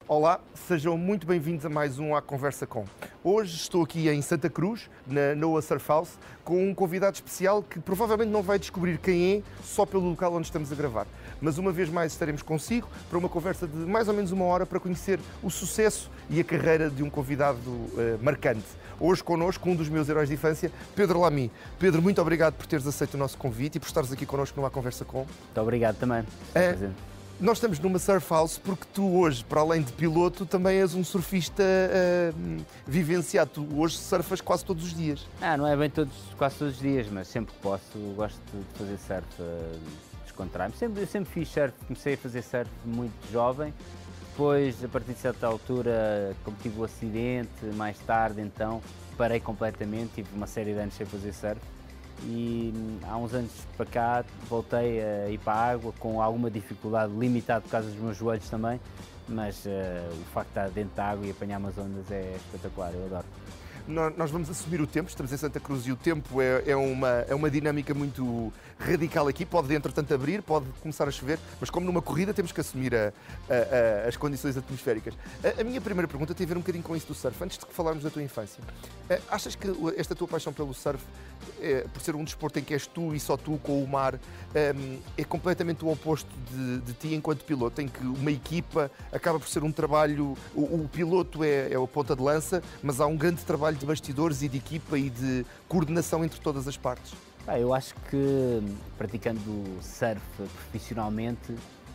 Olá, sejam muito bem-vindos a mais um À Conversa Com. Hoje estou aqui em Santa Cruz, na Noah Surf House, com um convidado especial que provavelmente não vai descobrir quem é só pelo local onde estamos a gravar. Mas uma vez mais estaremos consigo para uma conversa de mais ou menos uma hora para conhecer o sucesso e a carreira de um convidado marcante. Hoje connosco um dos meus heróis de infância, Pedro Lamy. Pedro, muito obrigado por teres aceito o nosso convite e por estares aqui connosco no À Conversa Com. Muito obrigado também. Nós estamos numa surf house porque tu hoje, para além de piloto, também és um surfista vivenciado. Tu hoje surfas quase todos os dias. Não é bem quase todos os dias, mas sempre que posso gosto de fazer surf, descontrar-me. Eu sempre fiz surf, comecei a fazer surf muito jovem. Depois, a partir de certa altura, como tive o acidente, mais tarde então, parei completamente, tive uma série de anos sem fazer surf. E há uns anos para cá voltei a ir para a água com alguma dificuldade, limitado por causa dos meus joelhos também, mas o facto de estar dentro da água e apanhar umas ondas é espetacular, eu adoro. Nós vamos assumir o tempo, estamos em Santa Cruz e o tempo é uma dinâmica muito radical aqui, pode entretanto abrir, pode começar a chover, mas como numa corrida temos que assumir as condições atmosféricas. A minha primeira pergunta tem a ver um bocadinho com isso do surf, antes de falarmos da tua infância. Achas que esta tua paixão pelo surf, por ser um desporto em que és tu e só tu com o mar, é completamente o oposto de ti enquanto piloto, em que uma equipa acaba por ser um trabalho, o piloto é a ponta de lança, mas há um grande trabalho de bastidores e de equipa e de coordenação entre todas as partes? Eu acho que praticando surf profissionalmente,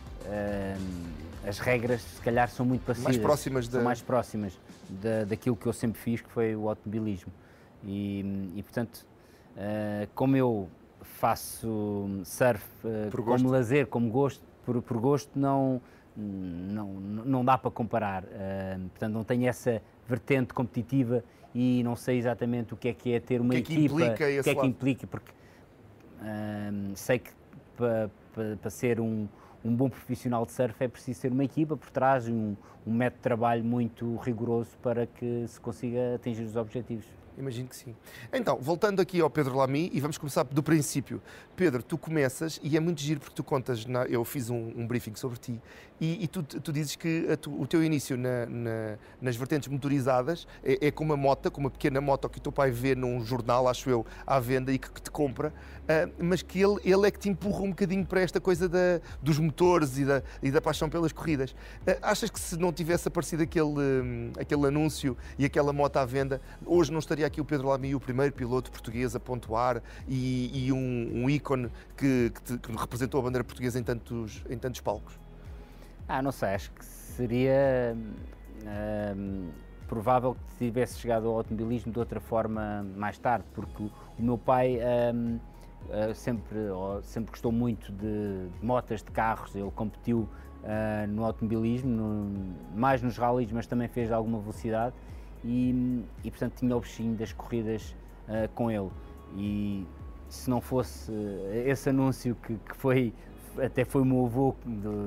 as regras se calhar são muito parecidas, são mais próximas daquilo que eu sempre fiz, que foi o automobilismo. E portanto, como eu faço surf como lazer, como gosto, por gosto, não dá para comparar. Portanto, não tenho essa vertente competitiva e não sei exatamente o que é ter uma equipa, o que é que implica, porque sei que para ser um bom profissional de surf é preciso ter uma equipa por trás e um método de trabalho muito rigoroso para que se consiga atingir os objetivos. Imagino que sim. Então, voltando aqui ao Pedro Lamy, e vamos começar do princípio. Pedro, tu começas, e é muito giro porque tu contas, eu fiz um briefing sobre ti, e tu dizes que o teu início nas vertentes motorizadas é com uma moto, com uma pequena moto que o teu pai vê num jornal, acho eu, à venda e que te compra, mas que ele é que te empurra um bocadinho para esta coisa dos motores e da paixão pelas corridas. Achas que se não tivesse aparecido aquele anúncio e aquela moto à venda, hoje não estaria aqui o Pedro Lamy, o primeiro piloto português a pontuar e um ícone que representou a bandeira portuguesa em tantos palcos? Não sei, acho que seria provável que tivesse chegado ao automobilismo de outra forma mais tarde, porque o meu pai sempre gostou muito de motas, de carros. Ele competiu no automobilismo, mais nos rallies, mas também fez alguma velocidade. E portanto tinha o bichinho das corridas com ele, e se não fosse esse anúncio que até foi o meu avô,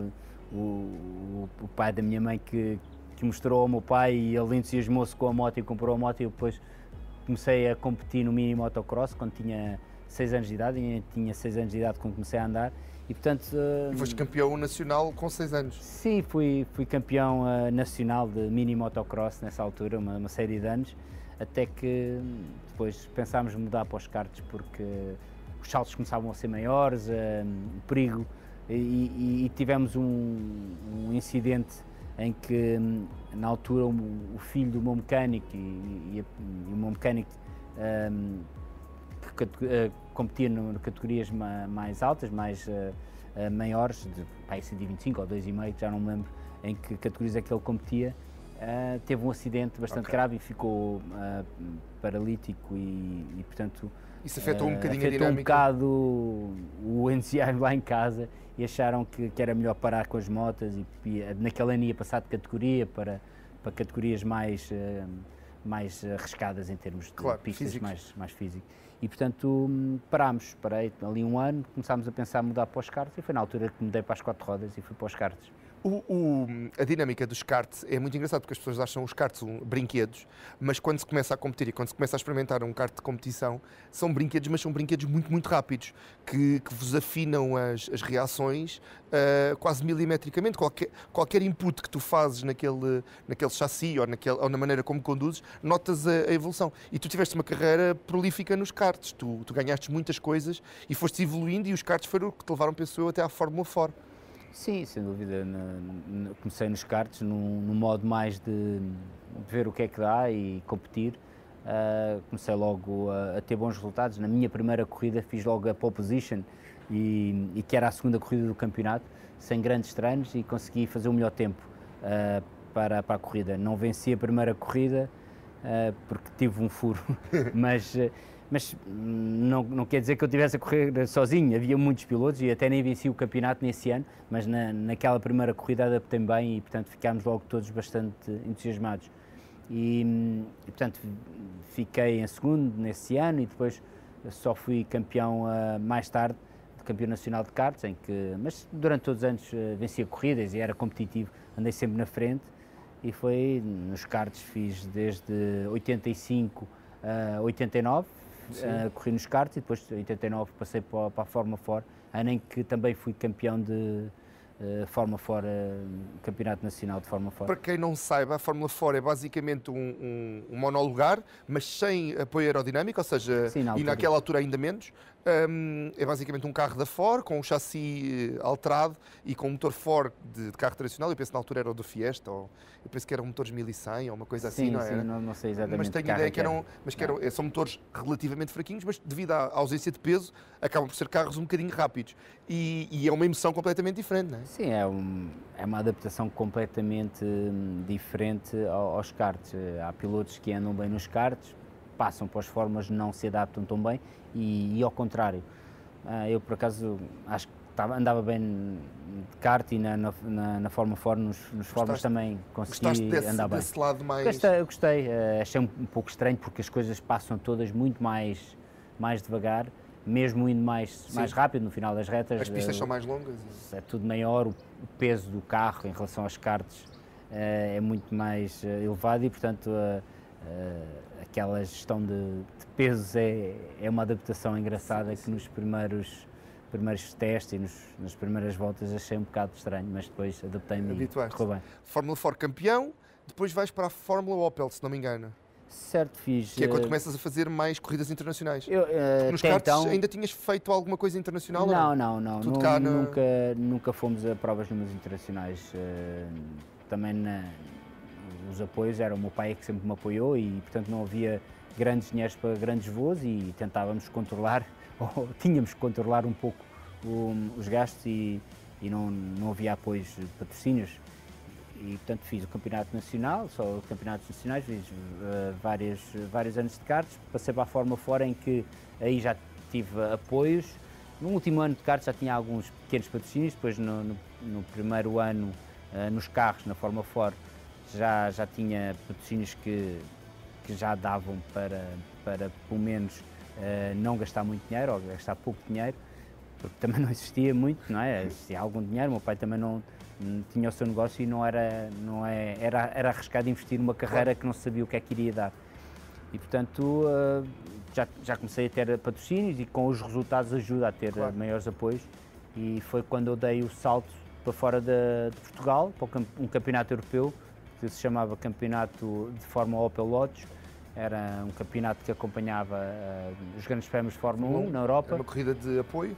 o pai da minha mãe, que mostrou ao meu pai, e ele entusiasmou-se com a moto e comprou a moto, e eu depois comecei a competir no mini motocross quando tinha 6 anos de idade, e tinha 6 anos de idade quando comecei a andar. E portanto... foste campeão nacional com 6 anos? Sim, fui campeão nacional de mini motocross nessa altura, uma série de anos, até que depois pensámos mudar para os karts porque os saltos começavam a ser maiores, o perigo, e tivemos um incidente em que, na altura, o filho do meu mecânico e o meu mecânico que competia em categorias mais altas, maiores, de 125 ou 2,5, já não me lembro em que categorias é que ele competia, teve um acidente bastante grave e ficou paralítico e portanto... Isso afetou um bocadinho a dinâmica? Afetou um bocado o entusiasmo lá em casa, e acharam que era melhor parar com as motas, e naquele ano ia passar de categoria para categorias mais arriscadas em termos de pistas mais físicas. E portanto parei ali um ano, começámos a pensar em mudar para os karts, e foi na altura que mudei para as 4 rodas e fui para os karts. A dinâmica dos karts é muito engraçada porque as pessoas acham os karts brinquedos, mas quando se começa a competir e quando se começa a experimentar um kart de competição, são brinquedos, mas são brinquedos muito, muito rápidos, que vos afinam as reações quase milimetricamente. Qualquer input que tu fazes naquele chassi ou na maneira como conduzes, notas a evolução. E tu tiveste uma carreira prolífica nos karts, tu ganhaste muitas coisas e foste evoluindo, e os karts foram o que te levaram, penso eu, até à Fórmula 4. Sim, sem dúvida. Comecei nos karts num modo mais de ver o que é que dá e competir. Comecei logo a ter bons resultados. Na minha primeira corrida fiz logo a pole position e que era a segunda corrida do campeonato, sem grandes treinos, e consegui fazer o melhor tempo para a corrida. Não venci a primeira corrida porque tive um furo, mas não quer dizer que eu estivesse a correr sozinho. Havia muitos pilotos e até nem venci o campeonato nesse ano, mas naquela primeira corrida adaptei-me bem e, portanto, ficámos logo todos bastante entusiasmados. E portanto, fiquei em segundo nesse ano e depois só fui campeão mais tarde, campeão nacional de karts, mas durante todos os anos vencia corridas e era competitivo, andei sempre na frente, e foi nos karts, fiz desde 85 a 89, corri nos karts, e depois de 89 passei para a Fórmula 4, ano em que também fui campeão de Fórmula 4, Campeonato Nacional de Fórmula 4. Para quem não saiba, a Fórmula 4 é basicamente um monolugar, mas sem apoio aerodinâmico, ou seja, sim, e naquela altura ainda menos. É basicamente um carro da Ford, com um chassi alterado e com um motor Ford de carro tradicional. Eu penso na altura era o do Fiesta, ou eu penso que eram motores 1100 ou uma coisa assim, não é? Sim, não sei exatamente. Mas tenho ideia que são motores relativamente fraquinhos, mas devido à ausência de peso, acabam por ser carros um bocadinho rápidos. E é uma emoção completamente diferente, não é? Sim, é uma adaptação completamente diferente aos karts. Há pilotos que andam bem nos karts, passam para as fórmulas, não se adaptam tão bem, e ao contrário. Eu, por acaso, acho que andava bem de kart, e na Fórmula 4, nos fórmulas também consegui andar bem. Desse lado mais... Gostei. Achei um pouco estranho porque as coisas passam todas muito mais devagar, mesmo indo mais rápido no final das retas. As pistas são mais longas? É tudo maior, o peso do carro em relação aos karts é muito mais elevado, e, portanto, aquela gestão de pesos é uma adaptação engraçada. Sim. Que nos primeiros testes e nas primeiras voltas achei um bocado estranho, mas depois adaptei-me e correu bem. Fórmula 4 campeão, depois vais para a Fórmula Opel, se não me engano. Certo, fiz. Que é quando começas a fazer mais corridas internacionais. Nos karts então, ainda tinhas feito alguma coisa internacional? Não. Nunca fomos a provas números internacionais. Também os apoios era o meu pai que sempre me apoiou, e, portanto, não havia grandes dinheiros para grandes voos, e tentávamos controlar, ou tínhamos que controlar um pouco os gastos, e não havia apoios de patrocínios. E, portanto, fiz o campeonato nacional, só campeonatos nacionais, fiz vários anos de karts, passei para a Fórmula 4, em que aí já tive apoios. No último ano de karts já tinha alguns pequenos patrocínios, depois no primeiro ano nos carros, na Fórmula 4, já tinha patrocínios que já davam para pelo menos não gastar muito dinheiro, ou gastar pouco dinheiro, porque também não existia muito, não é? Existia algum dinheiro, o meu pai também não tinha o seu negócio, e era arriscado investir numa carreira que não sabia o que é que iria dar. E, portanto, já comecei a ter patrocínios, e com os resultados ajuda a ter maiores apoios, e foi quando eu dei o salto para fora de Portugal, para um campeonato europeu, que se chamava Campeonato de Fórmula Opel Lotus. Era um campeonato que acompanhava os grandes prémios de Fórmula 1 na Europa. Uma corrida de apoio?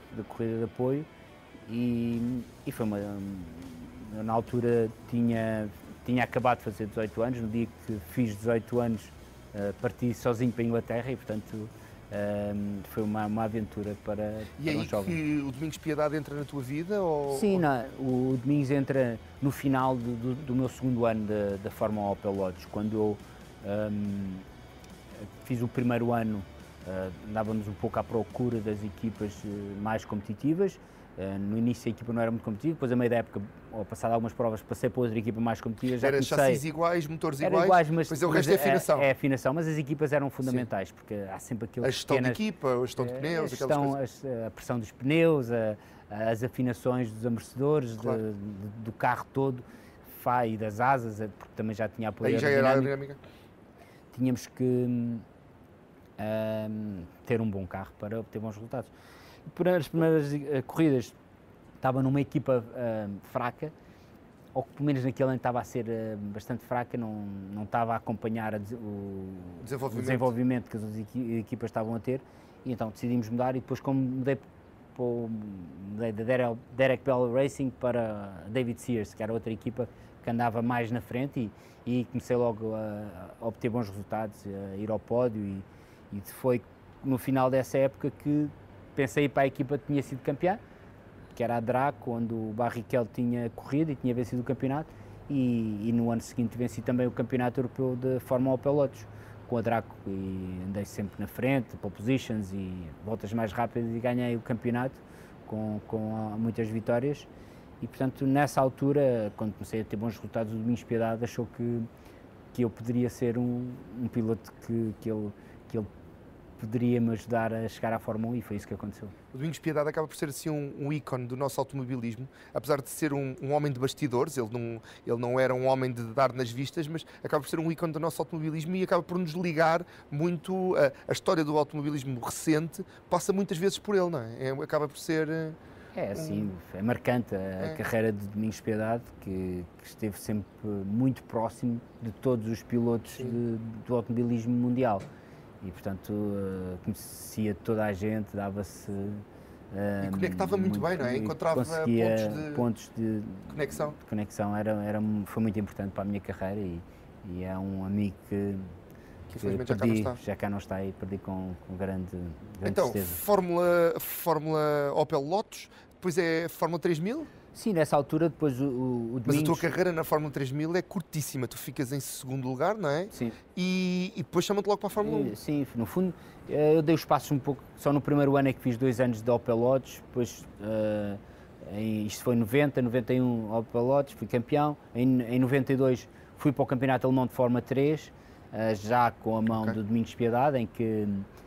E foi na altura tinha acabado de fazer 18 anos, no dia que fiz 18 anos parti sozinho para a Inglaterra, e, portanto, foi uma aventura para E aí um jovem. Que o Domingos Piedade entra na tua vida? Sim, o Domingos entra no final do meu segundo ano da Fórmula Opel Lotus, quando eu fiz o primeiro ano. Andávamos um pouco à procura das equipas mais competitivas. No início a equipa não era muito competitiva, depois a meio da época ou passado algumas provas, passei para outra equipa mais competitiva. Já era chassis iguais, motores iguais, mas o resto é afinação. É afinação, mas as equipas eram fundamentais, sim, porque há sempre aqueles a gestão de equipa, a gestão de pneus, a pressão dos pneus, as afinações dos amortecedores, claro, do carro todo, e das asas, porque também já tinha apoio aerodinâmico. Tínhamos que ter um bom carro para obter bons resultados. As primeiras corridas estava numa equipa fraca, ou que pelo menos naquele ano estava a ser bastante fraca, não estava a acompanhar o desenvolvimento que as equipas estavam a ter, e então decidimos mudar, e depois como mudei da Derek Bell Racing para David Sears, que era outra equipa que andava mais na frente, e comecei logo a obter bons resultados, a ir ao pódio, e foi no final dessa época que pensei em ir para a equipa que tinha sido campeã, que era a Draco, onde o Barrichello tinha corrido e tinha vencido o campeonato, e no ano seguinte venci também o campeonato europeu de Fórmula Opel Lotus com a Draco, e andei sempre na frente, pole positions e voltas mais rápidas, e ganhei o campeonato com muitas vitórias. E portanto nessa altura, quando comecei a ter bons resultados, o Domingos Piedade achou que eu poderia ser um piloto que ele poderia me ajudar a chegar à Fórmula 1, e foi isso que aconteceu. O Domingos Piedade acaba por ser assim um ícone do nosso automobilismo, apesar de ser um homem de bastidores. Ele não era um homem de dar nas vistas, mas acaba por ser um ícone do nosso automobilismo, e acaba por nos ligar muito. A história do automobilismo recente passa muitas vezes por ele, não é? Acaba por ser... Sim, é marcante a carreira de Domingos Piedade, que esteve sempre muito próximo de todos os pilotos do automobilismo mundial. E, portanto, conhecia toda a gente, dava-se... e conectava muito bem, não é? Encontrava pontos de conexão. Foi muito importante para a minha carreira, e é um amigo que infelizmente perdi, já cá não está, e perdi com grande então, tristeza. Fórmula Opel Lotus, depois é Fórmula 3000? Sim, nessa altura, depois o Domingos... Mas a tua carreira na Fórmula 3000 é curtíssima, tu ficas em segundo lugar, não é? Sim. E depois chamam-te logo para a Fórmula 1. Sim, no fundo, eu dei os passos um pouco, só no primeiro ano é que fiz 2 anos de Opel Lotus, depois, isto foi em 90, 91 Opel Lotus, fui campeão, em 92 fui para o Campeonato Alemão de Fórmula 3, já com a mão do Domingos Piedade, em que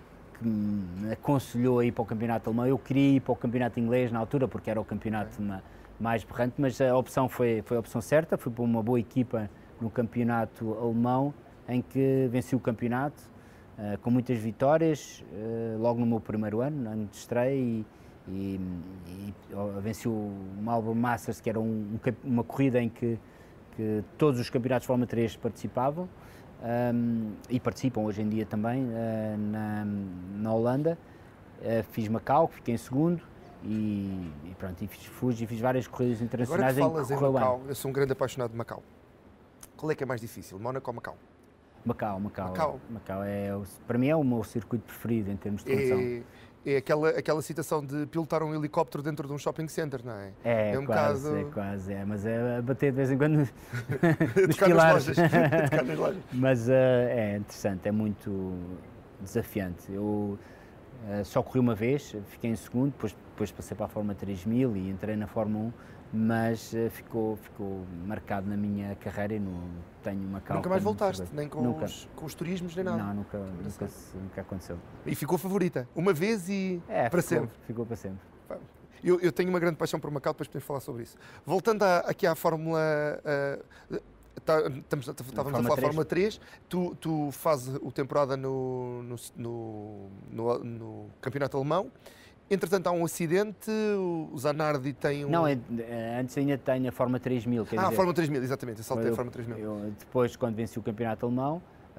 me aconselhou a ir para o Campeonato Alemão. Eu queria ir para o Campeonato Inglês na altura, porque era o campeonato mais berrante, mas a opção foi a opção certa. Fui para uma boa equipa no campeonato alemão, em que venci o campeonato com muitas vitórias, logo no meu primeiro ano de estreia, e venci o Marlboro Masters, que era uma corrida em que todos os campeonatos de Fórmula 3 participavam, e participam hoje em dia também na Holanda. Fiz Macau, fiquei em segundo, e pronto, fiz várias corridas internacionais. Agora que falas em Macau, eu sou um grande apaixonado de Macau. Qual é que é mais difícil, Mónaco ou Macau? Macau para mim é o meu circuito preferido em termos de condução. É aquela situação de pilotar um helicóptero dentro de um shopping center, não é? É um quase, mas é a bater de vez em quando nos pilares. Mas é interessante, é muito desafiante. Eu só corri uma vez, fiquei em segundo, depois passei para a Fórmula 3000 e entrei na Fórmula 1, mas ficou marcado na minha carreira, e tenho uma calma. Nunca mais voltaste, nem com os turismos, nem nada? Não, nunca aconteceu. E ficou favorita? Uma vez e para sempre? Ficou para sempre. Eu tenho uma grande paixão por Macau, depois podemos falar sobre isso. Voltando aqui à Fórmula... Estávamos a falar da Fórmula 3, tu fazes a temporada no campeonato alemão. Entretanto, há um acidente, o Zanardi tem um... Não, antes ainda tenho a Fórmula 3000. A Fórmula 3000, exatamente, eu saltei a Fórmula 3000. Depois, quando venci o campeonato alemão,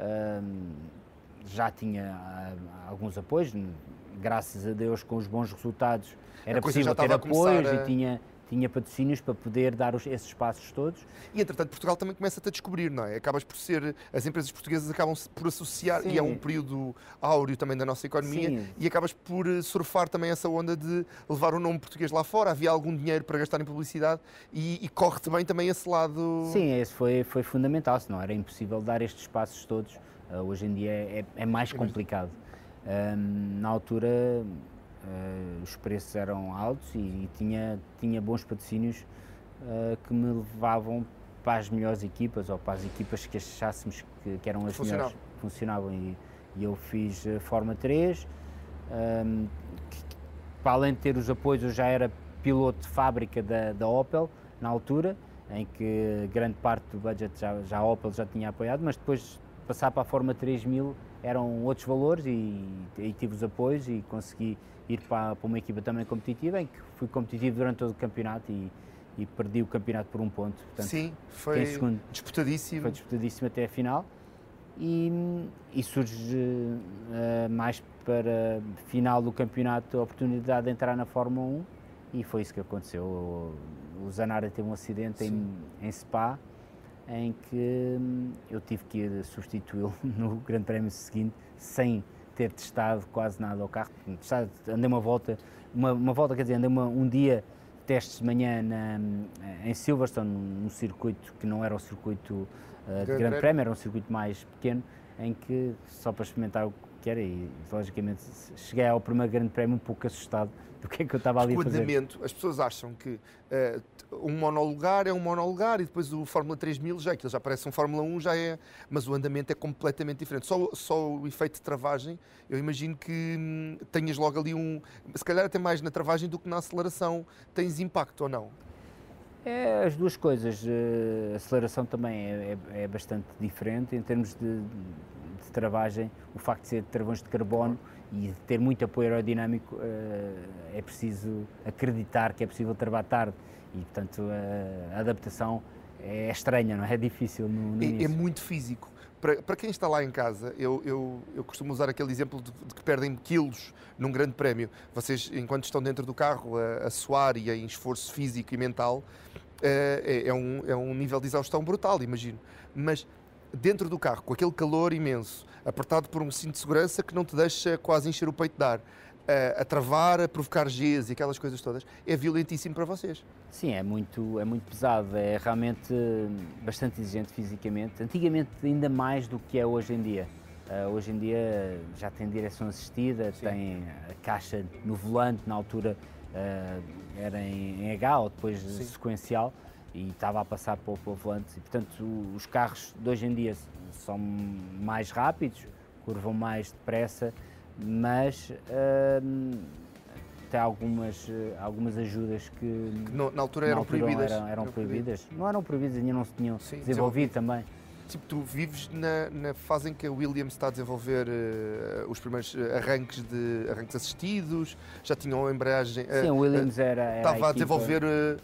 já tinha alguns apoios, graças a Deus, com os bons resultados, era possível ter apoios e tinha patrocínios para poder dar esses passos todos. E, entretanto, Portugal também começa-te a descobrir, não é? Acabas por ser... As empresas portuguesas acabam por associar, sim, e é um período áureo também da nossa economia, sim, e acabas por surfar também essa onda de levar o nome português lá fora. Havia algum dinheiro para gastar em publicidade e corre-te bem também esse lado... Sim, esse foi fundamental, senão era impossível dar estes passos todos. Hoje em dia é mais complicado. Na altura... os preços eram altos e tinha bons patrocínios que me levavam para as melhores equipas ou para as equipas que achássemos que eram as melhores, que funcionavam. E eu fiz Forma 3, para além de ter os apoios, eu já era piloto de fábrica da Opel na altura, em que grande parte do budget já a Opel já tinha apoiado, mas depois passar para a Forma 3000 eram outros valores e tive os apoios e consegui ir para uma equipa também competitiva, em que fui competitivo durante todo o campeonato e perdi o campeonato por um ponto. Portanto, sim, foi disputadíssimo. Foi disputadíssimo até a final e surge mais para final do campeonato a oportunidade de entrar na Fórmula 1 e foi isso que aconteceu. O Zanardi teve um acidente em Spa, em que eu tive que ir substituí-lo no Grande Prémio seguinte, sem ter testado quase nada ao carro. Andei uma volta, quer dizer, andei um dia de testes de manhã em Silverstone, num circuito que não era o circuito de Grande Prémio, era um circuito mais pequeno, em que só para experimentar o que era e, logicamente, cheguei ao primeiro Grande Prémio um pouco assustado do que é que eu estava ali a fazer. O andamento, as pessoas acham que um monolugar é um monolugar e depois o Fórmula 3000 aquilo já parece um Fórmula 1, já é, mas o andamento é completamente diferente. Só o efeito de travagem, eu imagino que tenhas logo ali se calhar até mais na travagem do que na aceleração, tens impacto ou não? É as duas coisas, a aceleração também é bastante diferente em termos de travagem, o facto de ser de travões de carbono e de ter muito apoio aerodinâmico, é preciso acreditar que é possível travar tarde e, portanto, a adaptação é estranha, não é? É difícil no início. É muito físico. Para quem está lá em casa, eu costumo usar aquele exemplo de que perdem quilos num grande prémio. Vocês, enquanto estão dentro do carro a suar e em esforço físico e mental, é um nível de exaustão brutal, imagino. Mas dentro do carro, com aquele calor imenso, apertado por um cinto de segurança que não te deixa quase encher o peito de ar, a travar, a provocar Gs e aquelas coisas todas, é violentíssimo para vocês. Sim, é muito pesado, é realmente bastante exigente fisicamente, antigamente ainda mais do que é hoje em dia. Hoje em dia já tem direção assistida, sim, tem a caixa no volante, na altura era em H ou depois sim, sequencial, e estava a passar para o volante, e portanto os carros de hoje em dia são mais rápidos, curvam mais depressa, mas tem algumas ajudas que na altura eram proibidas. Eram proibidas. Não eram proibidas, ainda não se tinham desenvolvido também. Tipo, tu vives na fase em que a Williams está a desenvolver os primeiros arranques assistidos, já tinham a embreagem... Sim, a Williams estava a desenvolver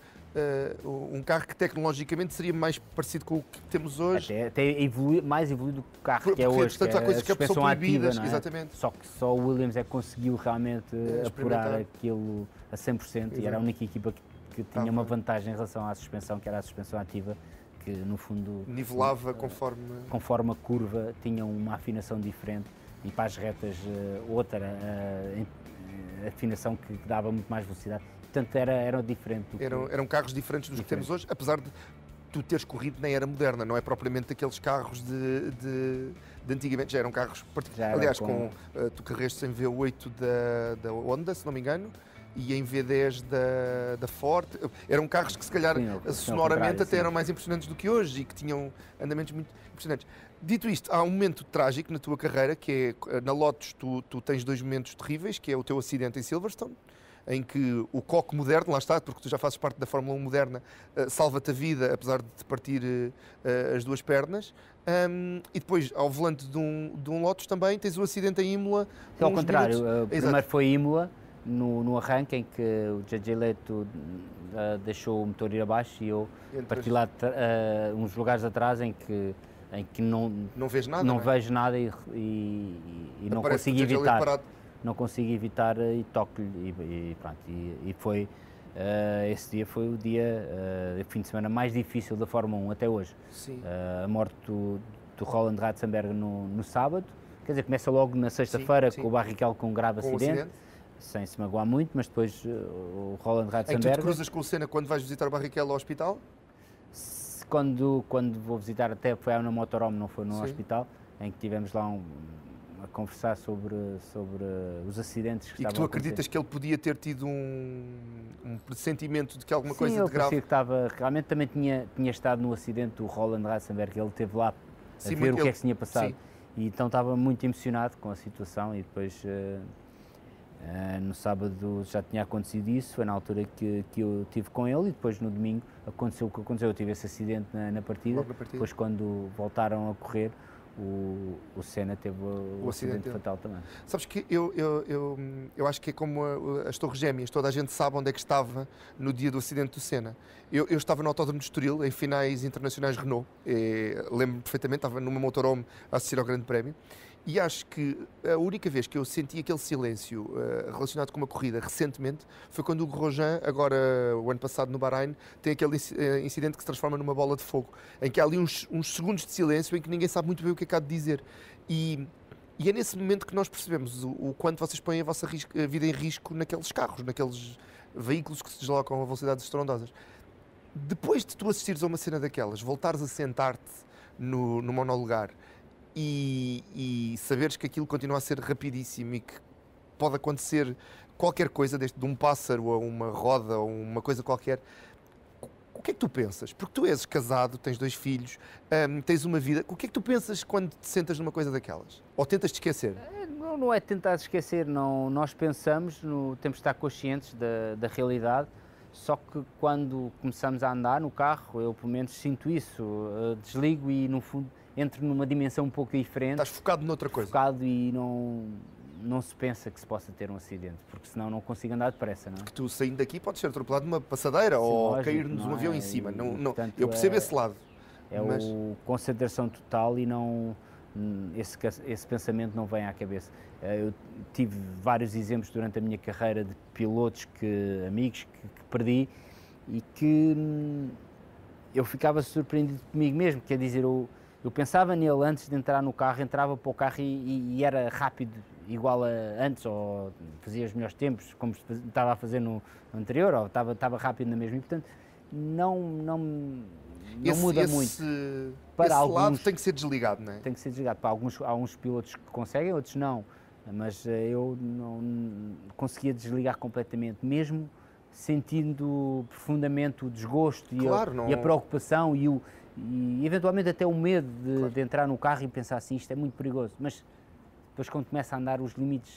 um carro que tecnologicamente seria mais parecido com o que temos hoje. Até mais evoluído do que o carro que é hoje, portanto, há coisas que são proibidas, ativa, exatamente. Só que só o Williams é que conseguiu realmente apurar aquilo a 100%, exato, e era a única equipa que tinha uma vantagem em relação à suspensão, que era a suspensão ativa, que no fundo nivelava conforme a curva, tinha uma afinação diferente e para as retas outra afinação que dava muito mais velocidade. Portanto, era diferente. Eram carros diferentes dos que temos hoje, apesar de tu teres corrido na era moderna, não é propriamente aqueles carros de antigamente, já eram carros particulares. Aliás, tu carreste em V8 da Honda, se não me engano, e em V10 da Ford. Eram carros que, se calhar, sonoramente até eram mais impressionantes do que hoje e que tinham andamentos muito impressionantes. Dito isto, há um momento trágico na tua carreira, que é, na Lotus, tu tens dois momentos terríveis, que é o teu acidente em Silverstone, em que o coque moderno, lá está, porque tu já fazes parte da Fórmula 1 moderna, salva-te a vida, apesar de te partir as duas pernas. E depois, ao volante de um Lotus também, tens o acidente em Imola. Ao contrário, primeiro foi Imola, no arranque, em que o JJ Leto deixou o motor ir abaixo e eu parti lá uns lugares atrás em que não vês nada, não vejo nada e não consigo evitar. Não consigo evitar e toco-lhe e pronto, e foi, esse dia foi o dia, o fim de semana mais difícil da Fórmula 1 até hoje. A morte do Roland Ratzenberger no sábado, quer dizer, começa logo na sexta-feira com o Barrichello com um grave acidente, sem se magoar muito, mas depois o Roland Ratzenberger... Tu te cruzas com o Senna quando vais visitar o Barrichello ao hospital? Quando vou visitar, até foi na motorhome, não foi no hospital, em que tivemos lá a conversar sobre os acidentes que estavam a acontecer. E que tu acreditas que ele podia ter tido um pressentimento de que alguma coisa de grave... Sim, ele parecia que estava... Realmente também tinha estado no acidente do Roland Ratzenberger, ele esteve lá a ver o que é que se tinha passado. Sim. E então estava muito emocionado com a situação e depois... no sábado já tinha acontecido isso, foi na altura que eu estive com ele e depois no domingo aconteceu o que aconteceu, eu tive esse acidente na partida, depois quando voltaram a correr o Senna teve o acidente fatal também. Sabes que eu acho que é como as Torres Gêmeas, toda a gente sabe onde é que estava no dia do acidente do Senna. Eu estava no Autódromo de Estoril, em finais internacionais Renault, lembro-me perfeitamente, estava numa motorhome a assistir ao Grande Prémio. E acho que a única vez que eu senti aquele silêncio relacionado com uma corrida recentemente foi quando o Grosjean, agora o ano passado no Bahrein, tem aquele incidente que se transforma numa bola de fogo, em que há ali uns segundos de silêncio em que ninguém sabe muito bem o que é que há de dizer. E é nesse momento que nós percebemos o quanto vocês põem a vossa vida em risco naqueles carros, naqueles veículos que se deslocam a velocidades estrondosas. Depois de tu assistires a uma cena daquelas, voltares a sentar-te no monolugar, e saberes que aquilo continua a ser rapidíssimo e que pode acontecer qualquer coisa, desde de um pássaro a uma roda ou uma coisa qualquer, o que é que tu pensas? Porque tu és casado, tens 2 filhos, tens uma vida, o que é que tu pensas quando te sentas numa coisa daquelas? Ou tentas te esquecer? Não é tentar esquecer, não, nós pensamos, temos de estar conscientes da realidade, só que quando começamos a andar no carro, eu pelo menos sinto isso, desligo e no fundo entro numa dimensão um pouco diferente. Estás focado noutra coisa. Focado e não se pensa que se possa ter um acidente, porque senão não consigo andar depressa, não é? Porque tu saindo daqui podes ser atropelado numa passadeira. Sim, ou cair-nos um avião em cima. Portanto, eu percebo esse lado. Mas... concentração total e esse pensamento não vem à cabeça. Eu tive vários exemplos durante a minha carreira de pilotos, amigos que perdi e que eu ficava surpreendido comigo mesmo, quer dizer, eu pensava nele antes de entrar no carro, entrava para o carro e era rápido, igual a antes, ou fazia os melhores tempos, como estava a fazer no anterior, ou estava rápido na mesma, e portanto não muda muito. Para alguns lado tem que ser desligado, não é? Tem que ser desligado. Para alguns pilotos que conseguem, outros não, mas eu não conseguia desligar completamente, mesmo sentindo profundamente o desgosto e a preocupação e eventualmente até o medo de entrar no carro e pensar assim, isto é muito perigoso, mas depois quando começa a andar os limites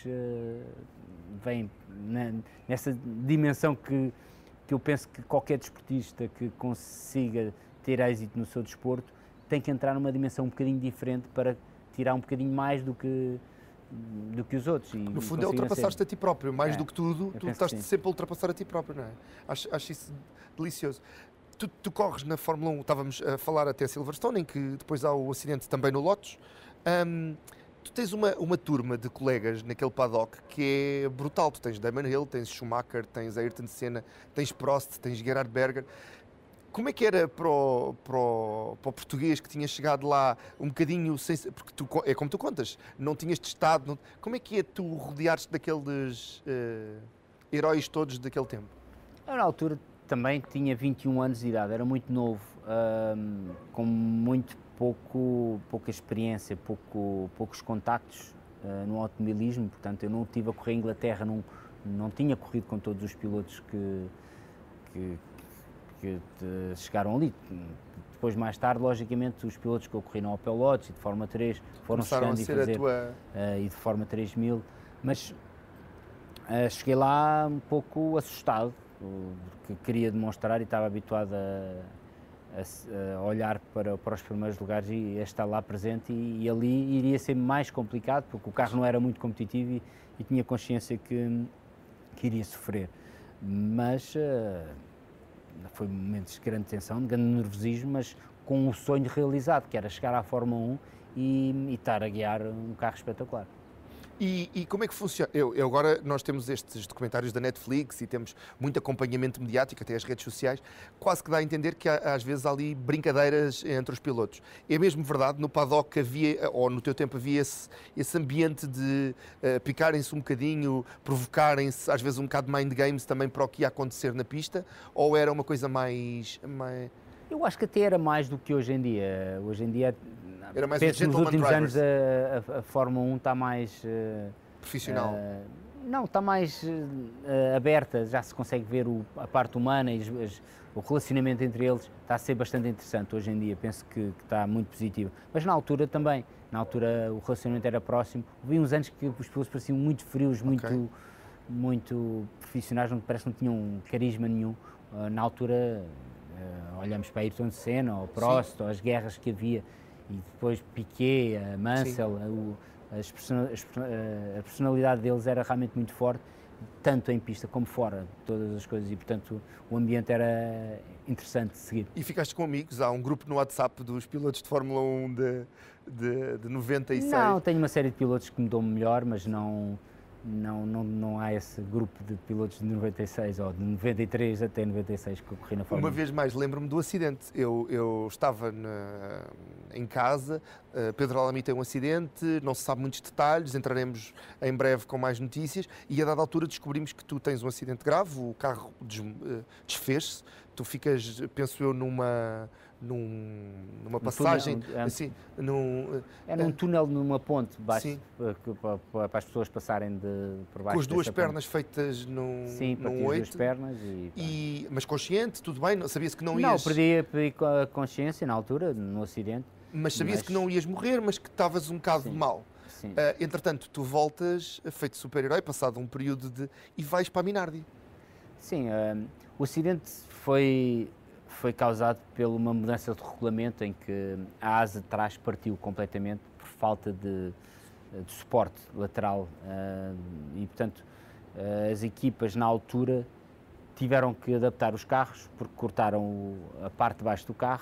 vêm nessa dimensão que eu penso que qualquer desportista que consiga ter êxito no seu desporto tem que entrar numa dimensão um bocadinho diferente para tirar um bocadinho mais do que os outros. E no fundo é ultrapassar-te a ti próprio, mais do que tudo, tu estás sempre a ultrapassar a ti próprio, não é? Acho isso delicioso. Tu corres na Fórmula 1, estávamos a falar até Silverstone, em que depois há o acidente também no Lotus. Tu tens uma turma de colegas naquele paddock que é brutal. Tu tens Damon Hill, tens Schumacher, tens Ayrton Senna, tens Prost, tens Gerhard Berger. Como é que era para o português que tinha chegado lá um bocadinho sem... Porque é como tu contas, não tinhas testado. Como é que é tu rodeares-te daqueles heróis todos daquele tempo? Eu, na altura, também tinha 21 anos de idade, era muito novo, com muito pouca experiência, poucos contactos no automobilismo, portanto eu não estive a correr em Inglaterra, não tinha corrido com todos os pilotos que chegaram ali. Depois, mais tarde, logicamente, os pilotos que eu corri na Opel Lotus e de Fórmula 3 foram chegando e de Fórmula 3000, mas cheguei lá um pouco assustado, porque queria demonstrar e estava habituado a olhar para os primeiros lugares e a estar lá presente e ali iria ser mais complicado porque o carro não era muito competitivo e tinha consciência que iria sofrer, mas foi momentos de grande tensão, de grande nervosismo, mas com um sonho realizado, que era chegar à Fórmula 1 e estar a guiar um carro espetacular. E como é que funciona? Agora nós temos estes documentários da Netflix e temos muito acompanhamento mediático, até as redes sociais, quase que dá a entender que às vezes há ali brincadeiras entre os pilotos. É mesmo verdade, no paddock havia, ou no teu tempo havia esse ambiente de picarem-se um bocadinho, provocarem-se, às vezes um bocado de mind games também para o que ia acontecer na pista, ou era uma coisa mais... Eu acho que até era mais do que hoje em dia. Hoje em dia Era mais penso um nos últimos anos a Fórmula 1 está mais... profissional. Não, está mais aberta, já se consegue ver a parte humana e o relacionamento entre eles está a ser bastante interessante hoje em dia, penso que está muito positivo. Mas na altura também, na altura o relacionamento era próximo, houve uns anos que os pilotos pareciam muito frios, muito profissionais, parece que não tinham carisma nenhum. Na altura olhamos para Ayrton Senna, ou Prost, ou as guerras que havia, e depois Piquet, Mansell, a personalidade deles era realmente muito forte, tanto em pista como fora, todas as coisas, e portanto o ambiente era interessante de seguir. E ficaste com amigos? Há um grupo no WhatsApp dos pilotos de Fórmula 1 de 96? Não, tenho uma série de pilotos que me dão melhor, mas não há esse grupo de pilotos de 96 ou de 93 até 96 que eu corri na Fórmula 1. Uma vez mais, lembro-me do acidente. Eu estava em casa, Pedro Lamy tem um acidente, não se sabe muitos detalhes, entraremos em breve com mais notícias e a dada altura descobrimos que tu tens um acidente grave, o carro desfez-se, tu ficas, penso eu, numa passagem, assim, num túnel numa ponte baixo, para as pessoas passarem por baixo. Com as duas pernas feitas num 8. Duas pernas mas consciente, tudo bem? Sabia-se que não ias... Não, perdi a consciência na altura, no acidente. Mas sabias que não ias morrer, mas que estavas um bocado mal. Entretanto, tu voltas, feito super-herói, passado um período e vais para a Minardi. Sim, o acidente foi causado por uma mudança de regulamento em que a asa de trás partiu completamente por falta de suporte lateral e, portanto, as equipas na altura tiveram que adaptar os carros porque cortaram a parte de baixo do carro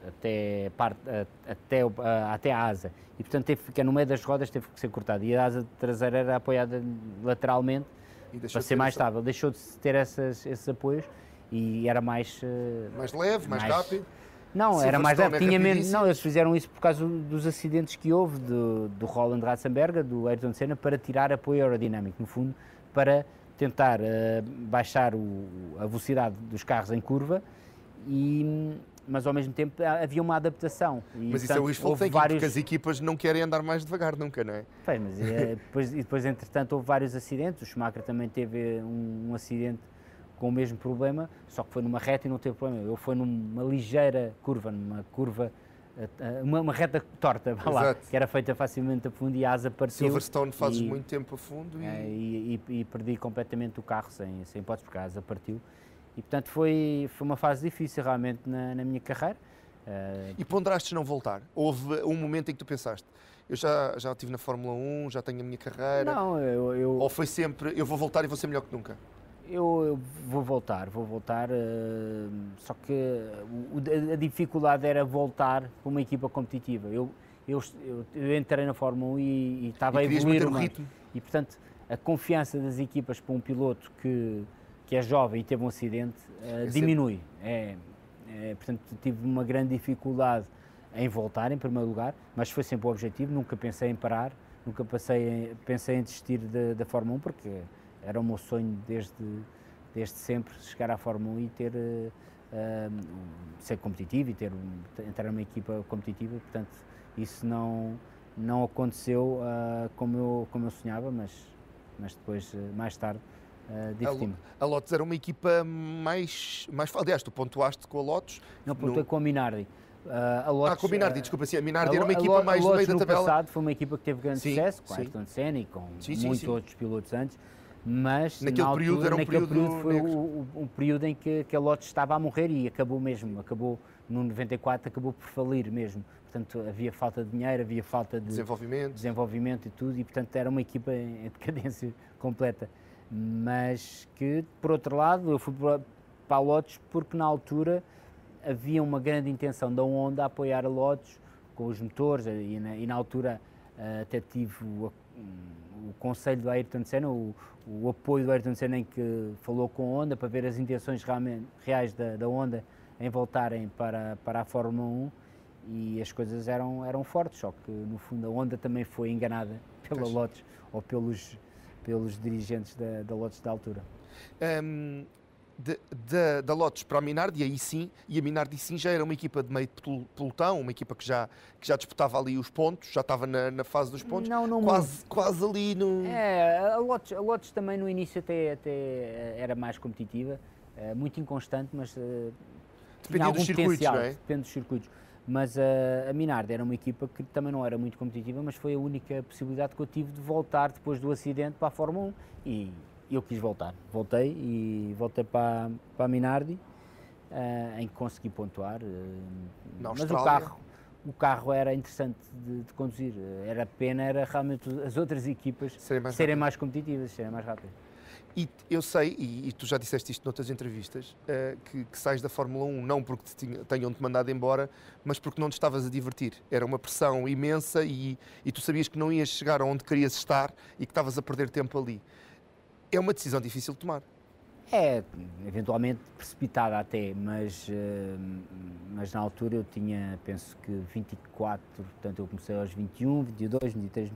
até a asa e, portanto, teve que ficar no meio das rodas, teve que ser cortado e a asa traseira era apoiada lateralmente para ser mais estável. Deixou de ter esses apoios e era mais leve, mais rápido. Não, era mais leve, tinha menos. Não, eles fizeram isso por causa dos acidentes que houve do Roland Ratzenberger, do Ayrton Senna, para tirar apoio aerodinâmico, no fundo, para tentar baixar a velocidade dos carros em curva, mas ao mesmo tempo havia uma adaptação. Mas isso é o wishful thinking, porque as equipas não querem andar mais devagar nunca, não é? Mas depois, entretanto, houve vários acidentes. O Schumacher também teve um acidente com o mesmo problema, só que foi numa reta e não teve problema. Eu fui numa ligeira curva, uma reta torta, que era feita facilmente a fundo e a asa partiu. Silverstone fazes muito tempo a fundo e perdi completamente o carro sem hipótese, porque a asa partiu. E portanto foi uma fase difícil realmente na minha carreira. E ponderaste não voltar? Houve um momento em que tu pensaste, eu já estive na Fórmula 1, já tenho a minha carreira? Não, Ou foi sempre, eu vou voltar e vou ser melhor que nunca? Eu vou voltar, só que a dificuldade era voltar para uma equipa competitiva. Eu entrei na Fórmula 1 e estava a evoluir o ritmo. E, portanto, a confiança das equipas para um piloto que é jovem e teve um acidente diminui. Portanto, tive uma grande dificuldade em voltar, em primeiro lugar, mas foi sempre o objetivo, nunca pensei em parar, nunca pensei em desistir da Fórmula 1, porque era o meu sonho desde sempre, chegar à Fórmula 1 e ser competitivo e entrar numa equipa competitiva. Portanto, isso não aconteceu como eu sonhava, mas depois, mais tarde, diverti-me. A Lotus era uma equipa mais aliás, tu pontuaste com a Lotus? Não, pontuei com a Minardi. Com a Minardi, desculpa, sim, a Minardi era uma equipa mais no meio da tabela. No passado foi uma equipa que teve grande sucesso, com Ayrton Senna e com muitos outros pilotos antes, mas naquele período foi um período em que a Lotus estava a morrer e acabou no 94, acabou por falir mesmo. Portanto, havia falta de dinheiro, havia falta de desenvolvimento e tudo, e portanto era uma equipa em decadência completa. Mas que, por outro lado, eu fui para a Lotus porque na altura havia uma grande intenção da Honda a apoiar a Lotus com os motores e na altura até tive o conselho do Ayrton Senna, o apoio do Ayrton Senna, em que falou com a Honda para ver as intenções reais da Honda em voltarem para a Fórmula 1 e as coisas eram fortes, só que no fundo a Honda também foi enganada pela Lotus ou pelos dirigentes da Lotus da altura. da Lotus para a Minardi, e a Minardi sim já era uma equipa de meio de pelotão, uma equipa que já disputava ali os pontos, já estava na fase dos pontos, quase ali no... A Lotus também no início até era mais competitiva, muito inconstante, mas dependia dos circuitos, não é? Depende dos circuitos. Mas a Minardi era uma equipa que também não era muito competitiva, mas foi a única possibilidade que eu tive de voltar depois do acidente para a Fórmula 1 e eu quis voltar. Voltei para a Minardi, em que consegui pontuar. Mas o carro era interessante de conduzir. Era pena, era realmente as outras equipas serem mais competitivas, serem mais rápidas. E eu sei, e tu já disseste isto noutras entrevistas, que sais da Fórmula 1 não porque tenham-te mandado embora, mas porque não te estavas a divertir. Era uma pressão imensa e tu sabias que não ias chegar aonde querias estar e que estavas a perder tempo ali. É uma decisão difícil de tomar. É, eventualmente precipitada até, mas na altura eu tinha, penso que 24, portanto eu comecei aos 21, 22, 23,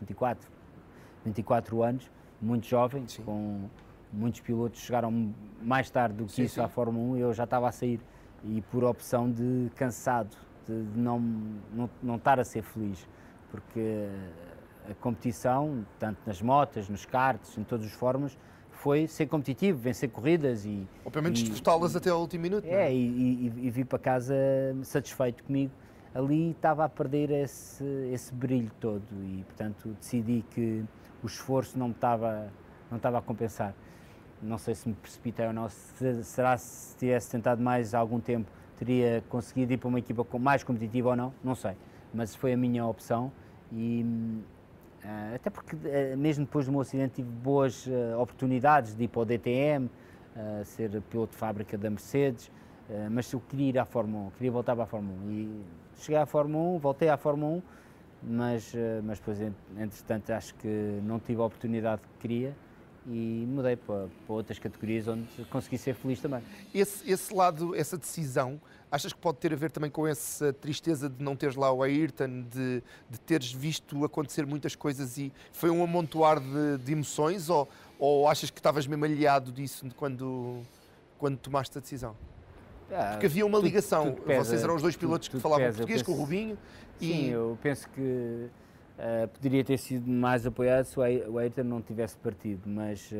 24 anos, muito jovem, sim. Com muitos pilotos chegaram mais tarde do que isso à Fórmula 1 e eu já estava a sair e por opção de cansado, de não estar a ser feliz, porque a competição, tanto nas motas, nos karts, em todas as formas, foi ser competitivo, vencer corridas e... Ou pelo menos disputá-las até ao último minuto. E vir para casa satisfeito comigo. Ali estava a perder esse brilho todo e, portanto, decidi que o esforço não estava a compensar. Não sei se me precipitei ou não, será se tivesse tentado mais algum tempo, teria conseguido ir para uma equipa mais competitiva ou não, não sei. Mas foi a minha opção e... até porque, mesmo depois do meu acidente, tive boas oportunidades de ir para o DTM, ser piloto de fábrica da Mercedes, mas eu queria ir à Fórmula 1, queria voltar para a Fórmula 1. E cheguei à Fórmula 1, voltei à Fórmula 1, mas depois, entretanto, acho que não tive a oportunidade que queria e mudei para outras categorias onde consegui ser feliz também. Esse lado, essa decisão, achas que pode ter a ver também com essa tristeza de não teres lá o Ayrton, de teres visto acontecer muitas coisas e foi um amontoar de emoções ou achas que estavas mesmo aliado disso quando tomaste a decisão? Porque havia uma ligação, vocês eram os dois pilotos que falavam português, com o Rubinho. Sim, eu penso que poderia ter sido mais apoiado se o Ayrton não tivesse partido, mas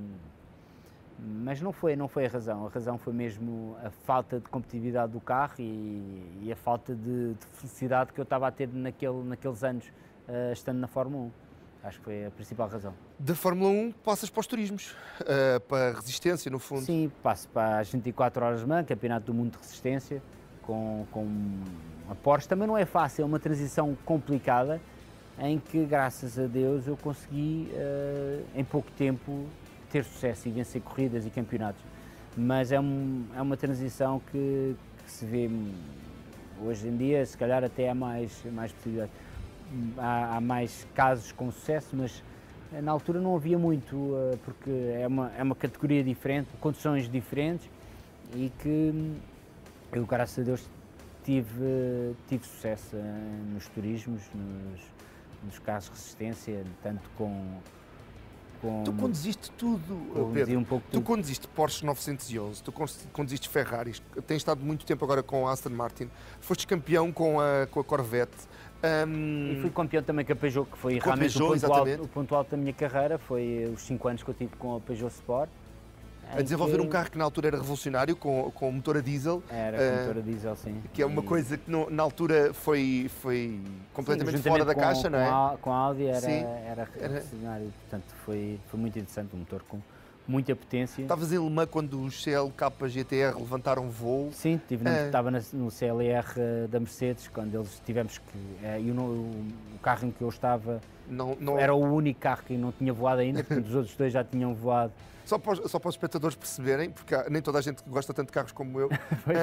não foi a razão. A razão foi mesmo a falta de competitividade do carro e a falta de felicidade que eu estava a ter naqueles anos estando na Fórmula 1. Acho que foi a principal razão. Da Fórmula 1 passas para os turismos, para a resistência, no fundo. Sim, passo para as 24 horas de Le Mans, Campeonato do Mundo de Resistência, com a Porsche. Também não é fácil, é uma transição complicada, em que, graças a Deus, eu consegui, em pouco tempo, ter sucesso e vencer corridas e campeonatos. Mas é uma transição que se vê hoje em dia, se calhar até há mais possibilidades. Há mais casos com sucesso, mas na altura não havia muito, porque é uma categoria diferente, condições diferentes e que eu, graças a Deus, tive sucesso nos turismos, nos carros de resistência, tanto com Tu conduziste tudo, Pedro. Tu conduziste Porsche 911, tu conduziste Ferraris, tens estado muito tempo agora com a Aston Martin, foste campeão com a Corvette. E fui campeão também com a Peugeot, que foi realmente o ponto alto da minha carreira, foi os 5 anos que eu tive com a Peugeot Sport. A desenvolver um carro que na altura era revolucionário, com motor a diesel. Era com motor a diesel, sim. Que é uma coisa que na altura foi completamente fora da caixa, não é? Com a Audi era revolucionário, portanto foi muito interessante, um motor com muita potência. Estavas em Le Mans quando os CLK GTR levantaram voo? Sim, estava no CLR da Mercedes, quando eles tivemos que... o carro em que eu estava era o único carro que não tinha voado ainda, portanto os outros dois já tinham voado. Só para os espectadores perceberem, porque nem toda a gente gosta tanto de carros como eu,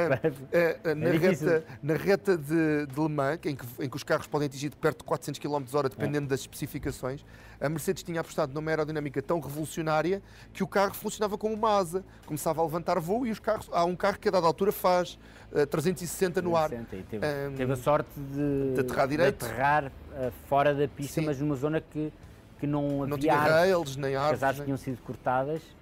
na reta de Le Mans, em que os carros podem atingir de perto de 400 km/h, dependendo das especificações, a Mercedes tinha apostado numa aerodinâmica tão revolucionária que o carro funcionava como uma asa, começava a levantar voo e há um carro que a dada altura faz 360 no ar. Teve a sorte de aterrar fora da pista, sim. Mas numa zona que não havia tinha rails, nem árvores. As árvores tinham sido cortadas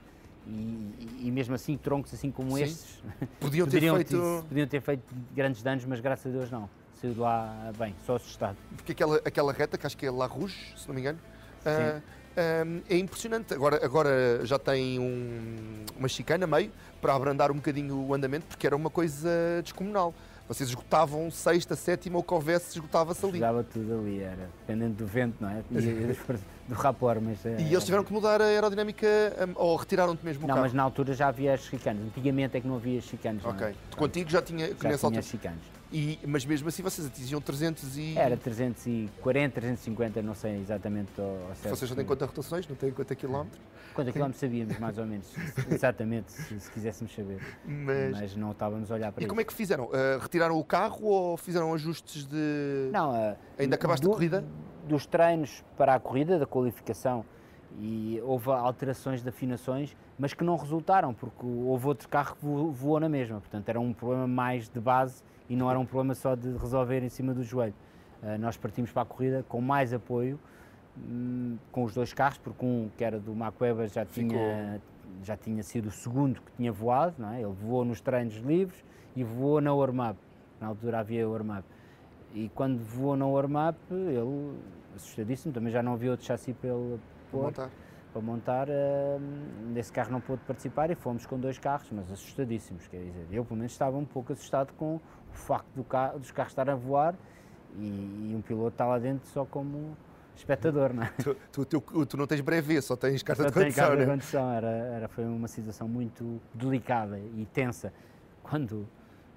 e mesmo assim troncos assim como estes podiam ter feito grandes danos, mas graças a Deus não. Saiu de lá bem, só assustado. Porque aquela reta, que acho que é La Rouge, se não me engano, é impressionante. Agora já tem uma chicana a meio para abrandar um bocadinho o andamento, porque era uma coisa descomunal. Vocês esgotavam sexta, sétima, ou que houvesse, esgotava-se ali. Esgotava tudo ali, era dependendo do vento, não é? Do rapor, mas... E eles tiveram que mudar a aerodinâmica, ou retiraram-te mesmo o carro? Não, mas na altura já havia as chicanas. Antigamente é que não havia chicanas. Ok. Contigo já tinha chicanas. Mas mesmo assim vocês atingiam 300 e... Era 340, 350, não sei exatamente ao certo. Vocês não têm quantas rotações, não têm quantos quilómetros? Quantos quilómetros sabíamos, mais ou menos, exatamente, se quiséssemos saber. Mas não estávamos a olhar para isso. E como é que fizeram? Retiraram o carro ou fizeram ajustes de... Não, ainda acabaste a corrida? Dos treinos para a corrida, da qualificação, e houve alterações de afinações, mas que não resultaram, porque houve outro carro que voou na mesma, portanto era um problema mais de base e não era um problema só de resolver em cima do joelho. Nós partimos para a corrida com mais apoio, com os dois carros, porque um que era do Macueba já tinha sido o segundo que tinha voado, não é? Ele voou nos treinos livres e voou na warm-up, na altura havia warm-up. E quando voou na warm-up, ele, assustadíssimo, também já não havia outro chassi para ele para montar, nesse carro não pôde participar e fomos com dois carros, mas assustadíssimos, quer dizer, eu pelo menos estava um pouco assustado com o facto dos carros estar a voar e um piloto está lá dentro só como espectador, não é? Tu não tens brevet, só tens carta de condução, carta de condução, foi uma situação muito delicada e tensa, quando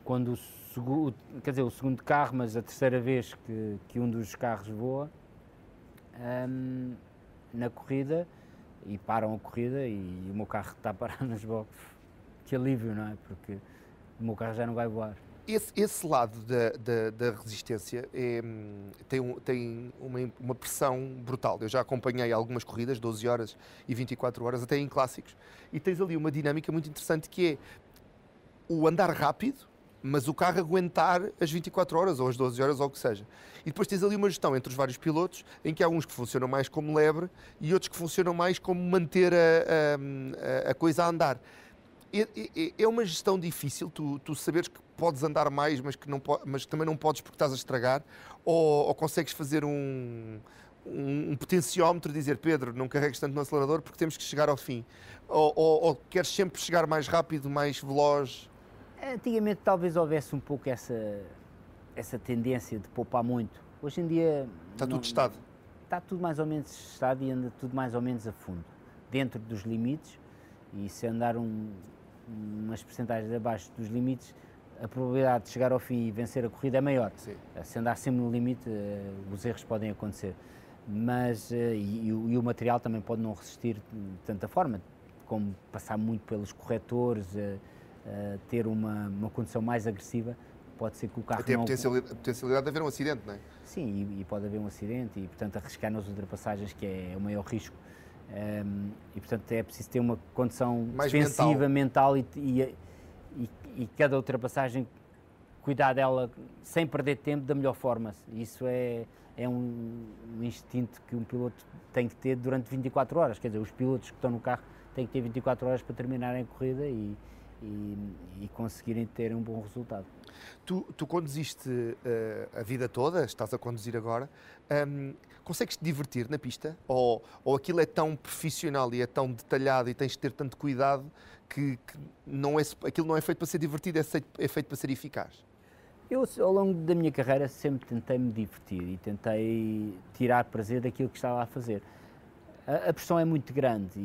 o segundo carro, mas a terceira vez que um dos carros voa na corrida e param a corrida e o meu carro está parado nos boxes. Que alívio, não é? Porque o meu carro já não vai voar. Esse lado da resistência tem uma pressão brutal. Eu já acompanhei algumas corridas, 12 horas e 24 horas, até em clássicos, e tens ali uma dinâmica muito interessante que é o andar rápido, mas o carro aguentar as 24 horas ou as 12 horas ou o que seja. E depois tens ali uma gestão entre os vários pilotos em que há uns que funcionam mais como lebre e outros que funcionam mais como manter a coisa a andar. É uma gestão difícil, tu saberes que podes andar mais, mas também não podes porque estás a estragar, ou consegues fazer um potenciómetro e dizer, Pedro, não carregues tanto no acelerador porque temos que chegar ao fim, ou queres sempre chegar mais rápido, mais veloz? Antigamente talvez houvesse um pouco essa tendência de poupar muito. Hoje em dia... Está tudo testado? Está tudo mais ou menos testado e anda tudo mais ou menos a fundo, dentro dos limites, e se andar umas percentagens abaixo dos limites, a probabilidade de chegar ao fim e vencer a corrida é maior. Sim. Se andar sempre no limite, os erros podem acontecer. Mas, e o material também pode não resistir de tanta forma, como passar muito pelos corretores, ter uma condução mais agressiva, pode ser que o carro até a potencialidade de haver um acidente, não é? Sim, e pode haver um acidente e, portanto, arriscar nas ultrapassagens, que é o maior risco. E, portanto, é preciso ter uma condição mais defensiva, mental e cada ultrapassagem cuidar dela sem perder tempo da melhor forma. Isso é um instinto que um piloto tem que ter durante 24 horas. Quer dizer, os pilotos que estão no carro têm que ter 24 horas para terminarem a corrida e conseguirem ter um bom resultado. Tu conduziste a vida toda, estás a conduzir agora, consegues te divertir na pista? Ou aquilo é tão profissional e é tão detalhado e tens de ter tanto cuidado que aquilo não é feito para ser divertido, é feito para ser eficaz? Eu, ao longo da minha carreira, sempre tentei me divertir e tentei tirar prazer daquilo que estava a fazer. A pressão é muito grande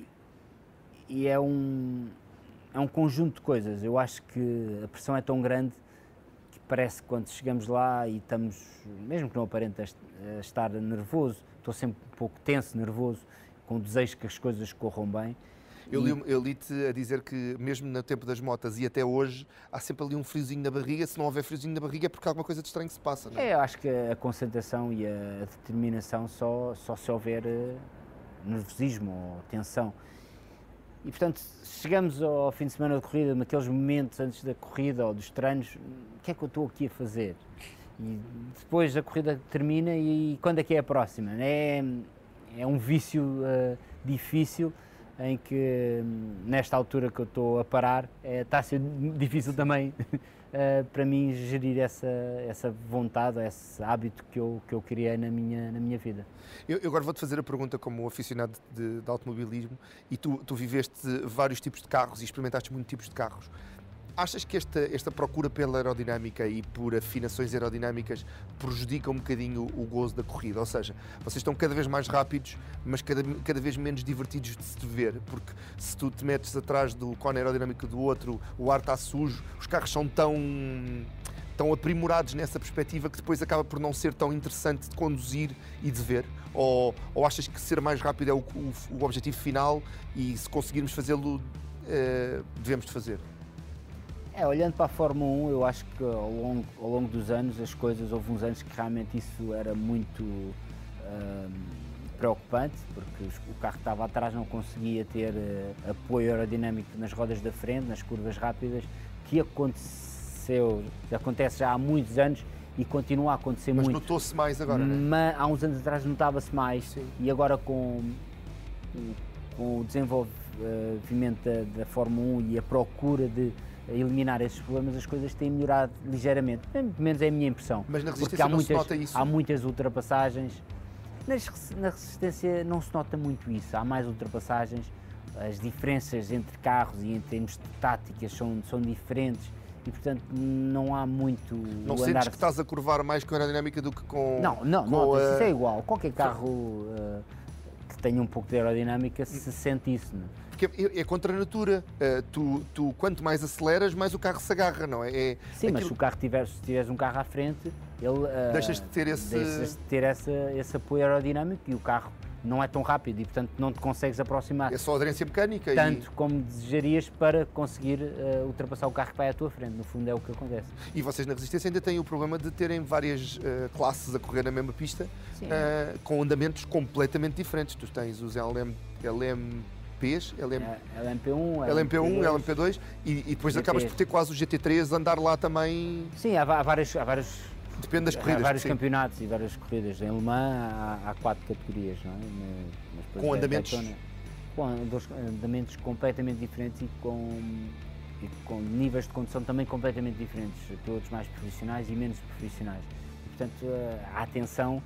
e é um conjunto de coisas. Eu acho que a pressão é tão grande que parece que quando chegamos lá e estamos, mesmo que não aparente estar nervoso, estou sempre um pouco tenso, nervoso, com o desejo que as coisas corram bem. Eu li-te a dizer que mesmo no tempo das motas e até hoje há sempre ali um friozinho na barriga. Se não houver friozinho na barriga é porque alguma coisa de estranho se passa, não é? Eu acho que a concentração e a determinação só se houver nervosismo ou tensão. E, portanto, chegamos ao fim de semana de corrida, naqueles momentos antes da corrida ou dos treinos, o que é que eu estou aqui a fazer? E depois a corrida termina e quando é que é a próxima? É um vício difícil, em que nesta altura que eu estou a parar, está a ser difícil também para mim gerir essa vontade, esse hábito que eu criei na minha vida. Eu agora vou-te fazer a pergunta como aficionado de automobilismo, e tu viveste vários tipos de carros e experimentaste muitos tipos de carros. Achas que esta procura pela aerodinâmica e por afinações aerodinâmicas prejudica um bocadinho o gozo da corrida? Ou seja, vocês estão cada vez mais rápidos, mas cada vez menos divertidos de se ver, porque se tu te metes atrás do cone aerodinâmico do outro, o ar está sujo, os carros são tão aprimorados nessa perspectiva que depois acaba por não ser tão interessante de conduzir e de ver? Ou achas que ser mais rápido é o objetivo final e se conseguirmos fazê-lo, devemos de fazer? Olhando para a Fórmula 1, eu acho que ao longo dos anos as coisas, houve uns anos que realmente isso era muito preocupante, porque o carro que estava atrás não conseguia ter apoio aerodinâmico nas rodas da frente, nas curvas rápidas, que acontece já há muitos anos e continua a acontecer muito. Mas notou-se mais agora, não é? Mas há uns anos atrás notava-se mais. Sim. E agora com o desenvolvimento da Fórmula 1 e a procura de eliminar esses problemas, as coisas têm melhorado ligeiramente, pelo menos é a minha impressão. Mas na resistência não se nota isso? Há muitas ultrapassagens, na resistência não se nota muito isso, há mais ultrapassagens, as diferenças entre carros e em termos de táticas são diferentes e, portanto, não há muito... Não sentes que estás a curvar mais com a aerodinâmica do que com... Não, isso é igual, qualquer carro que tenha um pouco de aerodinâmica se sente isso, não é? Porque é contra a natura. Tu quanto mais aceleras, mais o carro se agarra, não é? Sim, mas se tiveres um carro à frente, ele deixas de ter esse apoio aerodinâmico e o carro não é tão rápido e, portanto, não te consegues aproximar. É só aderência mecânica. Tanto como desejarias para conseguir ultrapassar o carro que vai à tua frente. No fundo é o que acontece. E vocês na resistência ainda têm o problema de terem várias classes a correr na mesma pista, com andamentos completamente diferentes. Tu tens os LMP1, LMP2 e depois GT. Acabas por ter quase o GT3 andar lá também. Sim, há vários. Depende das corridas. Há vários campeonatos e várias corridas. Em Le Mans há 4 categorias, não é? Com andamentos? Com andamentos completamente diferentes e com níveis de condução também completamente diferentes. Pilotos mais profissionais e menos profissionais. E, portanto, a atenção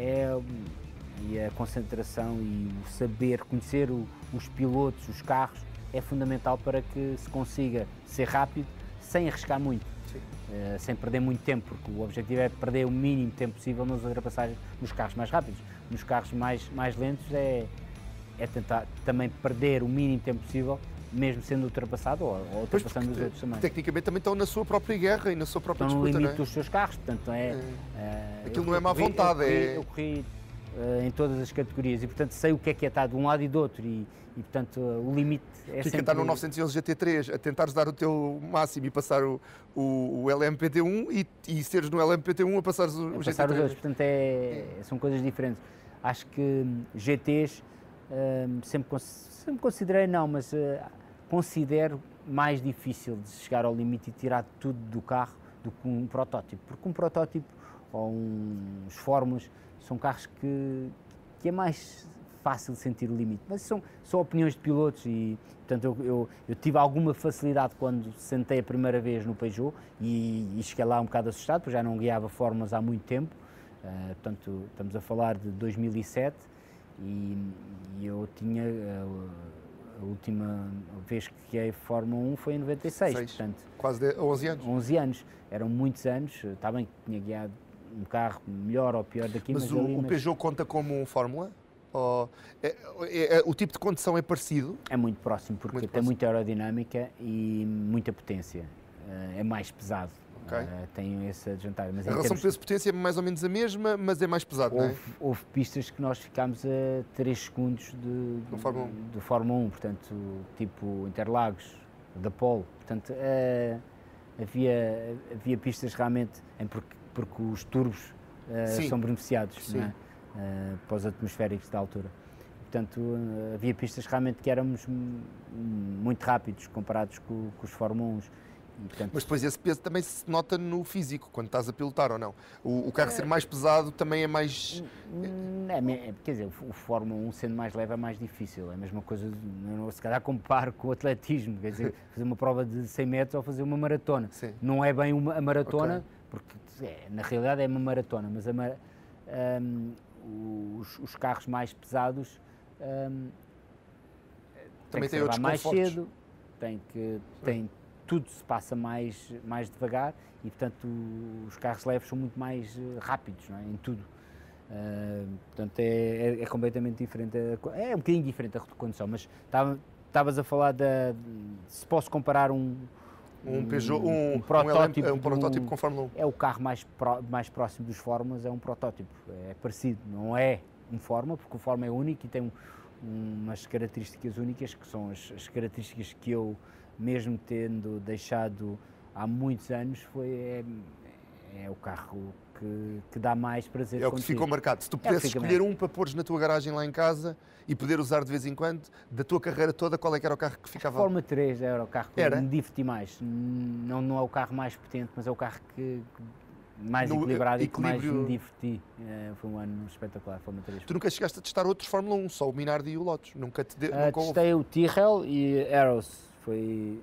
e a concentração e o saber, conhecer os pilotos, os carros, é fundamental para que se consiga ser rápido sem arriscar muito, sem perder muito tempo, porque o objetivo é perder o mínimo tempo possível nas ultrapassagens nos carros mais rápidos. Nos carros mais lentos é tentar também perder o mínimo tempo possível, mesmo sendo ultrapassado ou ultrapassando os outros também. Tecnicamente também estão na sua própria guerra e na sua própria disputa, no limite, não é? dos seus carros, portanto aquilo não é má vontade. Eu corri em todas as categorias e, portanto, sei o que é estar de um lado e do outro e portanto, o limite é sempre... Fica estar no 911 GT3 a tentares dar o teu máximo e passar o LMPT1 e seres no LMPT1 a passares o GT3. Passar os outros, portanto, são coisas diferentes. Acho que GTs sempre considerei, mas considero mais difícil de chegar ao limite e tirar tudo do carro do que um protótipo, porque um protótipo ou uns Fórmulas são carros que é mais fácil de sentir o limite, mas são opiniões de pilotos e, portanto, eu tive alguma facilidade quando sentei a primeira vez no Peugeot e cheguei lá um bocado assustado, porque já não guiava Fórmulas há muito tempo, portanto, estamos a falar de 2007 e eu tinha, a última vez que guiei Fórmula 1 foi em 96, portanto... Quase 11 anos. 11 anos, eram muitos anos, está bem que tinha guiado um carro melhor ou pior daqui, mas o Peugeot conta como um Fórmula? O tipo de condução é parecido? É muito próximo, porque tem muita aerodinâmica e muita potência. É mais pesado. Tem esse adjuntar. A relação peso-potência é mais ou menos a mesma, mas é mais pesado, não é? Houve pistas que nós ficámos a 3 segundos do Fórmula 1, portanto, tipo Interlagos, da Pole. Portanto, havia pistas realmente porque os turbos são beneficiados, não é? Para os atmosféricos da altura. Portanto, havia pistas realmente que éramos muito rápidos comparados com os Fórmula 1 Portanto, mas depois esse peso também se nota no físico, quando estás a pilotar ou não? O carro ser mais pesado também é mais... Quer dizer, o Fórmula 1 sendo mais leve é mais difícil, é a mesma coisa, se calhar comparo com o atletismo, quer dizer, fazer uma prova de 100 metros ou fazer uma maratona. Sim. Não é bem a maratona, porque na realidade é uma maratona, mas os carros mais pesados também tem que mais cedo, tudo se passa mais devagar e, portanto, os carros leves são muito mais rápidos, não é? Em tudo. Portanto, é completamente diferente. É um bocadinho diferente a condução, mas estavas a falar se posso comparar um Peugeot, um protótipo com Fórmula 1. É o carro mais próximo dos Fórmulas, é um protótipo. É parecido, não é um Fórmula, porque o Fórmula é único e tem umas características únicas, que são as características que eu, mesmo tendo deixado há muitos anos, é o carro que dá mais prazer. É o que ficou marcado. Se tu pudesses escolher um para pôres na tua garagem lá em casa e poder usar de vez em quando, da tua carreira toda, qual é que era o carro que ficava? A Fórmula 3 era o carro que me diverti mais. Não é o carro mais potente, mas é o carro que mais equilibrado e que mais me diverti. Foi um ano espetacular, a Fórmula 3. Tu nunca chegaste a testar outros Fórmula 1, só o Minardi e o Lotus? Nunca testei o Tyrrell e Arrows. Foi...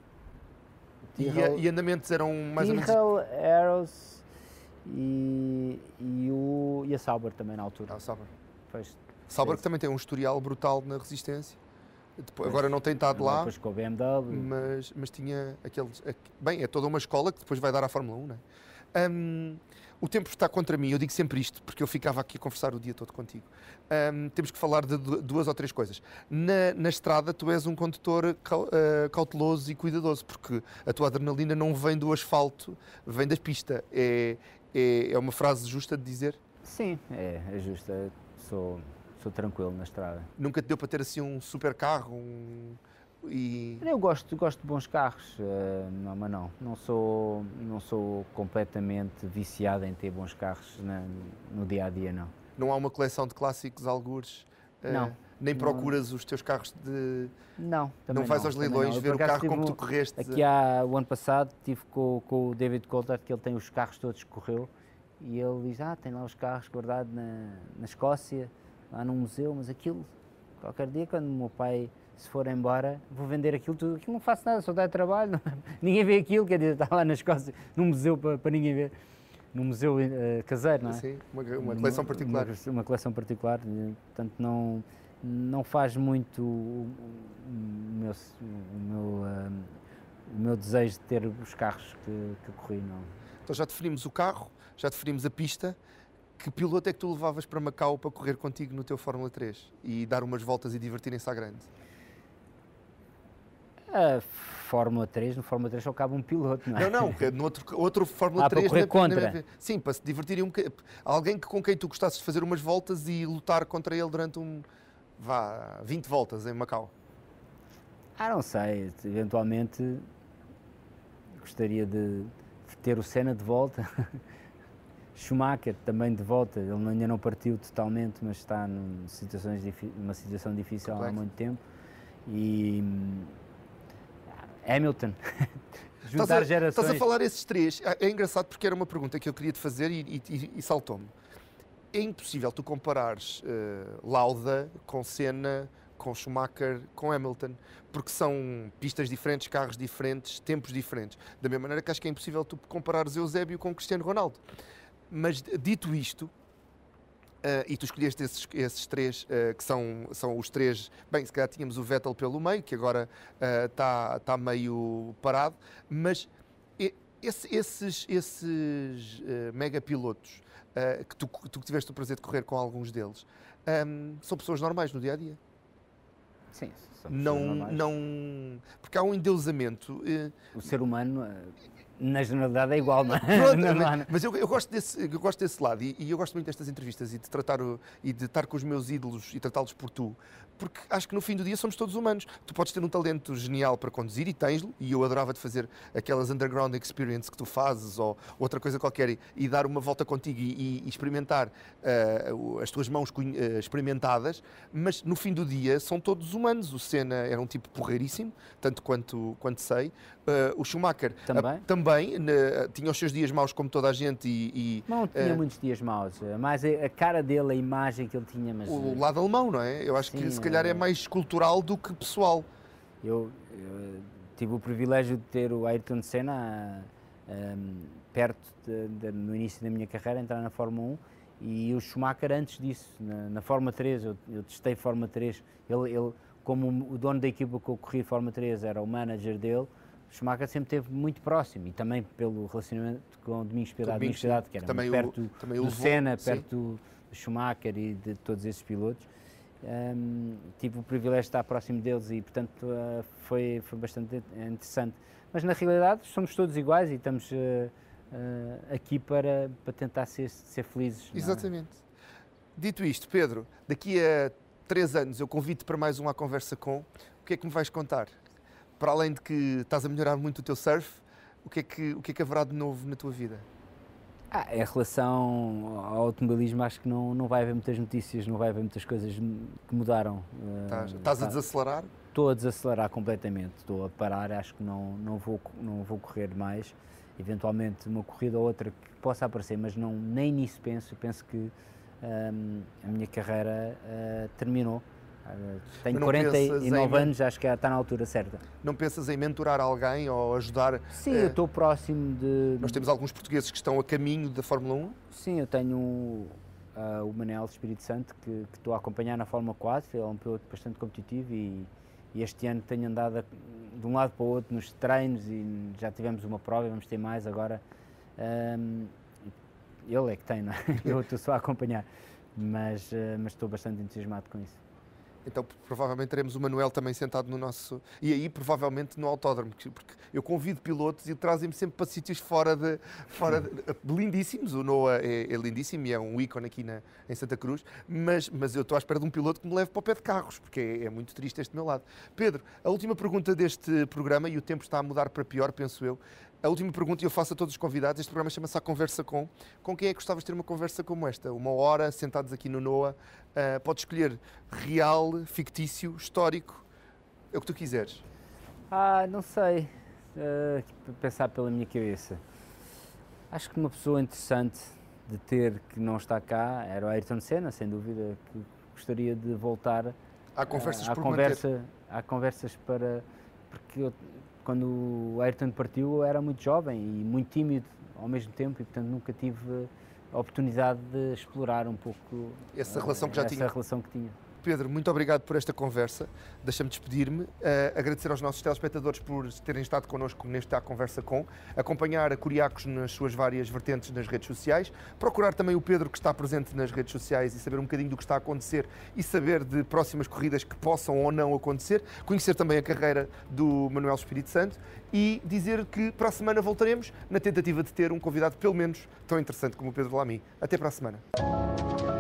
E andamentos eram mais ou menos... Tyrrell, Arrows e a Sauber também na altura. Sauber. Sauber que também tem um historial brutal na resistência. Agora não tem estado lá. Depois com o BMW. Mas tinha aqueles... Bem, é toda uma escola que depois vai dar à Fórmula 1, não é? O tempo está contra mim, eu digo sempre isto, porque eu ficava aqui a conversar o dia todo contigo. Temos que falar de 2 ou 3 coisas. Na estrada, tu és um condutor cauteloso e cuidadoso, porque a tua adrenalina não vem do asfalto, vem da pista. É uma frase justa de dizer? Sim, é justa. Sou tranquilo na estrada. Nunca te deu para ter assim um super carro? Eu gosto de bons carros, mas não sou completamente viciado em ter bons carros no dia a dia, não. Não há uma coleção de clássicos, algures? Não. Nem procuras os teus carros de... Não, também não vais aos leilões ver o carro como tu correste? Aqui o ano passado estive com o David Coulthard, que ele tem os carros todos que correu, e ele diz, tem lá os carros guardados na Escócia, lá num museu, mas aquilo, qualquer dia, quando o meu pai se for embora, vou vender aquilo tudo. Aquilo não faço nada, só dá trabalho, ninguém vê aquilo, quer dizer, está lá na Escócia, num museu para ninguém ver. Num museu caseiro, não é? Sim, uma coleção particular. Uma coleção particular, portanto não faz muito o meu desejo de ter os carros que corri, não. Então já definimos o carro, já definimos a pista. Que piloto é que tu levavas para Macau para correr contigo no teu Fórmula 3 e dar umas voltas e divertirem-se à grande? No Fórmula 3 só cabe um piloto, não é? Não, no outro Fórmula 3... para correr contra? Sim, para se divertirem um bocadinho. Alguém com quem tu gostasses de fazer umas voltas e lutar contra ele durante 20 voltas em Macau. Não sei, eventualmente gostaria de ter o Senna de volta. Schumacher também de volta, ele ainda não partiu totalmente, mas está numa situação difícil há muito tempo. E Hamilton, juntar gerações. Estás a falar esses 3, é engraçado porque era uma pergunta que eu queria te fazer e saltou-me. É impossível tu comparares Lauda com Senna, com Schumacher, com Hamilton, porque são pistas diferentes, carros diferentes, tempos diferentes. Da mesma maneira que acho que é impossível tu comparares Eusébio com Cristiano Ronaldo. Mas dito isto, e tu escolheste esses 3, que são os 3, bem, se calhar tínhamos o Vettel pelo meio, que agora está meio parado, mas esses mega pilotos que tu tiveste o prazer de correr com alguns deles, são pessoas normais no dia-a-dia? Sim, são pessoas normais. Porque há um endeusamento. O ser humano... Na generalidade é igual, não é? Pronto, mas eu gosto desse lado e eu gosto muito destas entrevistas e de estar com os meus ídolos e tratá-los por tu, porque acho que no fim do dia somos todos humanos. Tu podes ter um talento genial para conduzir e tens-lo, e eu adorava de fazer aquelas underground experience que tu fazes ou outra coisa qualquer e dar uma volta contigo e experimentar as tuas mãos experimentadas, mas no fim do dia são todos humanos. O Senna era um tipo porreiríssimo, tanto quanto sei. O Schumacher também tinha os seus dias maus como toda a gente não tinha muitos dias maus, mas a cara dele, a imagem que ele tinha... Mas, o lado alemão, não é? Eu acho que se calhar é mais cultural do que pessoal. Eu tive o privilégio de ter o Ayrton Senna perto no início da minha carreira, entrar na Fórmula 1, e o Schumacher antes disso, na Fórmula 3, eu testei Fórmula 3, ele como o dono da equipa que eu corri Fórmula 3 era o manager dele, o Schumacher sempre esteve muito próximo, e também pelo relacionamento com o Domingos Piedade, que era muito perto do Senna, perto do Schumacher e de todos esses pilotos. Tive o privilégio de estar próximo deles e, portanto, foi bastante interessante. Mas, na realidade, somos todos iguais e estamos aqui para tentar ser felizes. Exatamente. Dito isto, Pedro, daqui a 3 anos eu convido-te para mais uma conversa com. O que é que me vais contar? Para além de que estás a melhorar muito o teu surf, o que é que haverá de novo na tua vida? Em relação ao automobilismo, acho que não vai haver muitas notícias, não vai haver muitas coisas que mudaram. Estás a desacelerar? Estou a desacelerar completamente, estou a parar, acho que não vou correr mais. Eventualmente uma corrida ou outra que possa aparecer, mas nem nisso penso que a minha carreira terminou. Tenho 49 anos, acho que está na altura certa. Não pensas em mentorar alguém ou ajudar? Sim, eu estou próximo de... Nós temos alguns portugueses que estão a caminho da Fórmula 1? Sim, eu tenho o Manel Espírito Santo, que estou a acompanhar na Fórmula 4, ele é um piloto bastante competitivo e este ano tenho andado de um lado para o outro nos treinos e já tivemos uma prova e vamos ter mais agora. Ele é que tem, não é? Eu estou só a acompanhar, mas estou bastante entusiasmado com isso. Então provavelmente teremos o Manuel também sentado no nosso... E aí provavelmente no autódromo, porque eu convido pilotos e trazem-me sempre para sítios fora de lindíssimos. O Noah é lindíssimo e é um ícone aqui em Santa Cruz, mas eu estou à espera de um piloto que me leve para o pé de carros, porque é muito triste este meu lado. Pedro, a última pergunta deste programa, e o tempo está a mudar para pior, penso eu. A última pergunta, e eu faço a todos os convidados, este programa chama-se A Conversa Com. Com quem é que gostavas de ter uma conversa como esta? 1 hora, sentados aqui no Noah. Podes escolher real, fictício, histórico, é o que tu quiseres. Não sei. Pensar pela minha cabeça. Acho que uma pessoa interessante de ter que não está cá era o Ayrton Senna, sem dúvida, que gostaria de voltar Há conversas há conversas para... Porque quando o Ayrton partiu eu era muito jovem e muito tímido ao mesmo tempo e, portanto, nunca tive a oportunidade de explorar um pouco essa relação que tinha. Pedro, muito obrigado por esta conversa. Deixa-me despedir-me, agradecer aos nossos telespectadores por terem estado connosco neste A Conversa Com, acompanhar a Curiacos nas suas várias vertentes nas redes sociais, procurar também o Pedro que está presente nas redes sociais e saber um bocadinho do que está a acontecer e saber de próximas corridas que possam ou não acontecer, conhecer também a carreira do Manuel Espírito Santo e dizer que para a semana voltaremos na tentativa de ter um convidado pelo menos tão interessante como o Pedro Lamy. Até para a semana.